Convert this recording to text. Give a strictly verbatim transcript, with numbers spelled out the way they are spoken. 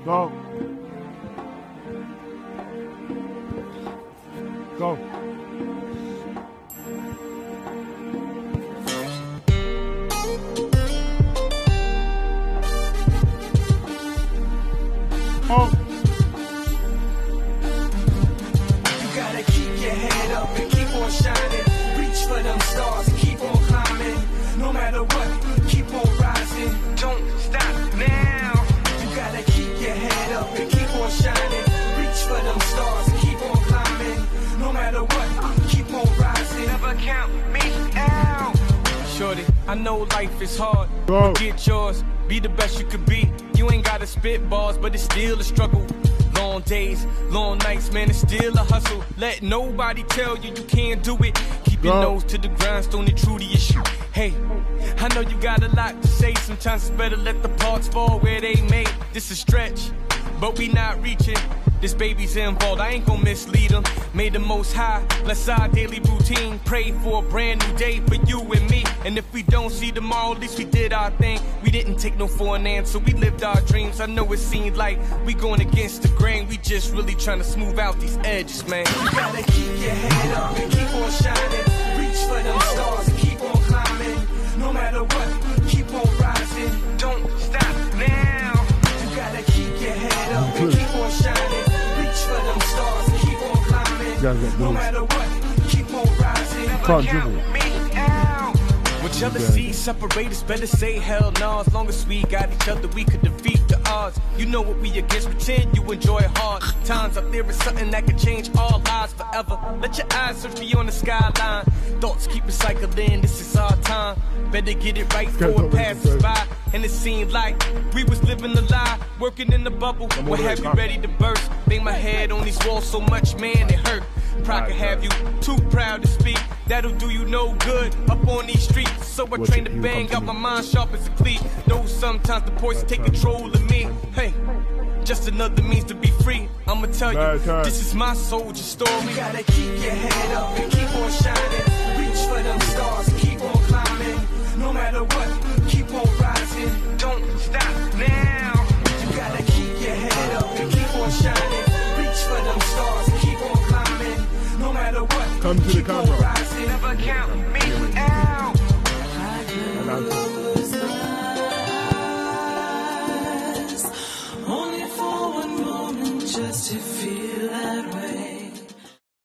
Go. Go. Oh. You gotta keep your head up and keep on shining. Reach for them stars and keep on climbing. No matter what, keep on rising. Don't stop now. You gotta keep your head up and keep on shining. Reach for them stars and keep on climbing. No matter what, keep on rising. Never count me out. Shorty, I know life is hard, Go. but get yours. Be the best you could be. You ain't gotta spit bars, but it's still a struggle. Long days, long nights, man, it's still a hustle. Let nobody tell you you can't do it. Keep your Go. nose to the grindstone and true to your shit. Hey, I know you got a lot to say. Sometimes it's better let the parts fall where they made. This is stretch, but we not reaching. This baby's involved, I ain't gon' mislead them. Made the most high, let's our daily routine. Pray for a brand new day for you and me. And if we don't see tomorrow, at least we did our thing. We didn't take no for an answer, we lived our dreams. I know it seemed like we going against the grain. We just really trying to smooth out these edges, man. You gotta keep your head up and keep on shining. Reach for them stars and keep on climbing. No matter what, keep on rising. Don't stop now. You gotta keep your head up and keep on shining. For them stars, keep on climbing. No matter what, keep on rising. Never count me out. When jealousy separate us, better say hell no. As long as we got each other, we could defeat the odds. You know what we against, pretend you enjoy hard times. Up there is something that could change all lives forever. Let your eyes search beyond the skyline. Thoughts keep recycling, this is our time. Better get it right before it passes by. And it seemed like we was living a lie, working in the bubble. What have you ready to burst? Bang my head on these walls so much, man, it hurt. Pride can have you too proud to speak. That'll do you no good up on these streets. So I train to bang out my mind sharp as a cleat. Know sometimes the poison take control of me. Hey, just another means to be free. I'ma tell you, this is my soldier story. You gotta keep your head up and keep on shining. Reach for them stars and keep on climbing. No matter what, keep on rising. Don't stop now. You gotta keep your head up and keep on shining. Reach for them stars and keep on climbing. No matter what, come to the camera. Never count me